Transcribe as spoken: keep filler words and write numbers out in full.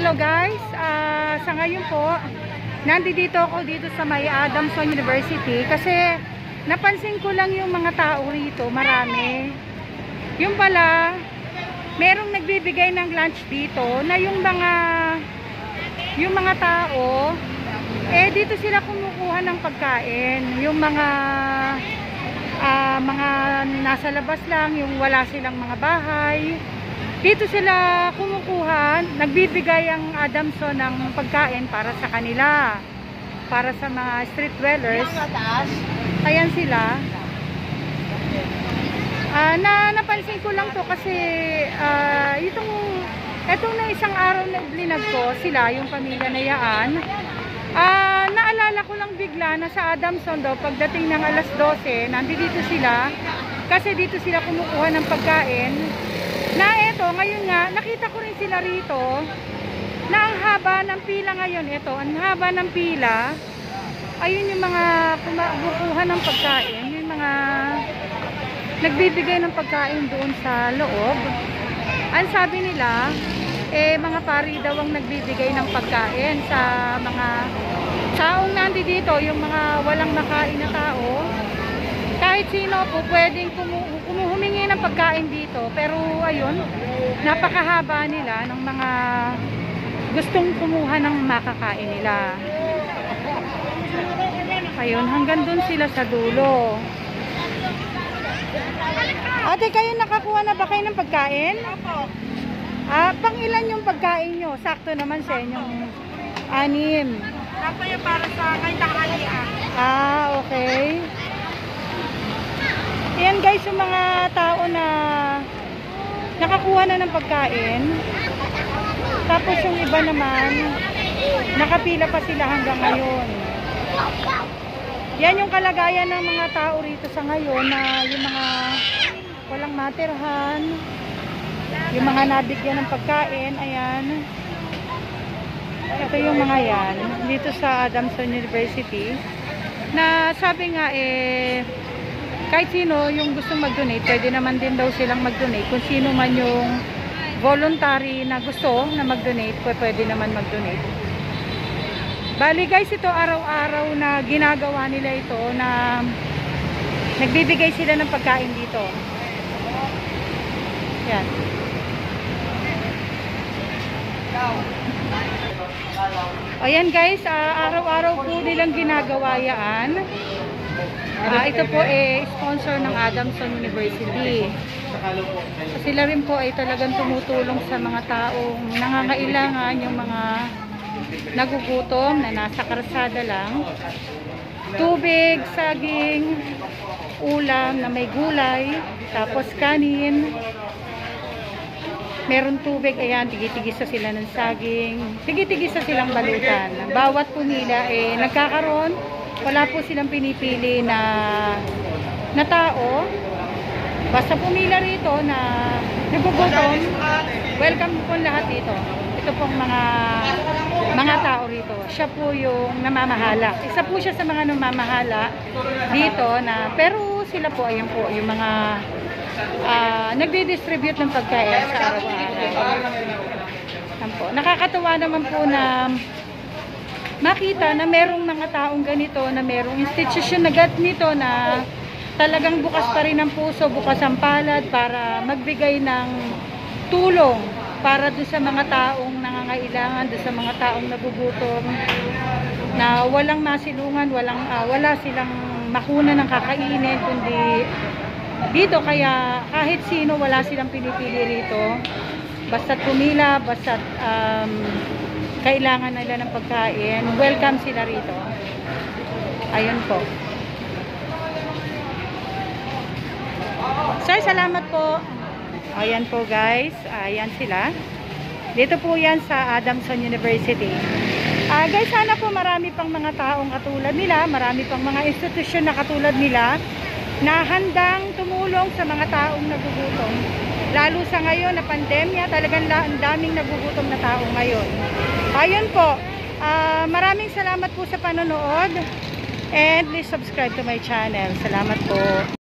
hello guys. Uh, sa ngayon po, nandito ako dito sa may Adamson University kasi napansin ko lang yung mga tao rito, marami. Yung pala, merong nagbibigay ng lunch dito na yung mga yung mga tao, eh dito sila kumukuha ng pagkain. Yung mga uh, mga nasa labas lang, yung wala silang mga bahay. Dito sila kumukuha, nagbibigay ang Adamson ng pagkain para sa kanila. Para sa mga street dwellers. Ayan sila. Uh, na napansin ko lang to kasi uh, itong, itong na isang araw na blinag ko, sila, yung pamilya na yaan. Uh, naalala ko lang bigla na sa Adamson daw, pagdating ng alas dose, nandito sila. Kasi dito sila kumukuha ng pagkain. Na eto, ngayon nga, nakita ko rin sila rito na ang haba ng pila ngayon. Eto, ang haba ng pila. Ayun yung mga kumukuha ng pagkain. Yung mga nagbibigay ng pagkain doon sa loob. Ang sabi nila, eh, mga pari daw ang nagbibigay ng pagkain sa mga taong nandito, yung mga walang makain na tao. Kahit sino po pwedeng humingi ng pagkain dito. Pero ayun, napakahaba nila ng mga gustong kumuha ng makakain nila. Ayun, hanggang dun sila sa dulo. Ate, kayo nakakuha na ba kayo ng pagkain? Opo. Ah, pang ilan yung pagkain nyo? Sakto naman sa inyong anim. Sakto yung para sa kay tanghalian. Ah, okay. Ayan guys, yung mga tao na nakakuha na ng pagkain. Tapos yung iba naman, nakapila pa sila hanggang ngayon. Yan yung kalagayan ng mga tao rito sa ngayon na yung mga walang matirhan, yung mga nabigyan ng pagkain, ayan. Ito yung mga yan, dito sa Adamson University, na sabi nga eh, kahit sino yung gustong mag-donate, pwede naman din daw silang mag-donate. Kung sino man yung voluntary na gusto na mag-donate, pwede naman mag-donate. Bali guys, ito araw-araw na ginagawa nila ito na nagbibigay sila ng pagkain dito. Yan. Ayan guys, uh, araw-araw po nilang ginagawa yan. Uh, ito po ay eh, sponsor ng Adamson University. Sila rin po ay talagang tumutulong sa mga taong nangangailangan, yung mga nagugutom na nasa karsada lang. Tubig, saging, ulam na may gulay, tapos kanin. Meron tubig, ayan, tigis-tigisa sila ng saging. Tigis-tigisa silang balutan. Bawat pumila eh nagkakaroon. Wala po silang pinipili na na tao. Basta pumila rito na nagugutom, welcome po lahat dito. Ito pong mga mga tao rito. Siya po yung namamahala. Isa po siya sa mga namamahala dito na, pero sila po, ayan po, yung mga uh, nagdi-distribute ng pagkain sa araw-araw. Nakakatuwa naman po na makita na merong mga taong ganito, na merong institusyon na ganito na talagang bukas pa rin ang puso, bukas ang palad para magbigay ng tulong para doon sa mga taong nangangailangan, doon sa mga taong nagugutom, na walang masilungan, walang, uh, wala silang makuna ng kakainin, kundi dito. Kaya kahit sino, wala silang pinipili rito. Basta't pumila, basta't um, kailangan nila ng pagkain, welcome sila rito. Ayun po. Sir, salamat po. Ayan po guys, ayan sila. Dito po yan sa Adamson University. Uh, guys, sana po marami pang mga taong katulad nila, marami pang mga institusyon na katulad nila na handang tumulong sa mga taong nagugutom. Lalo sa ngayon na pandemya, talagang ang daming nagugutom na tao ngayon. Ayun po, uh, maraming salamat po sa panonood and please subscribe to my channel. Salamat po.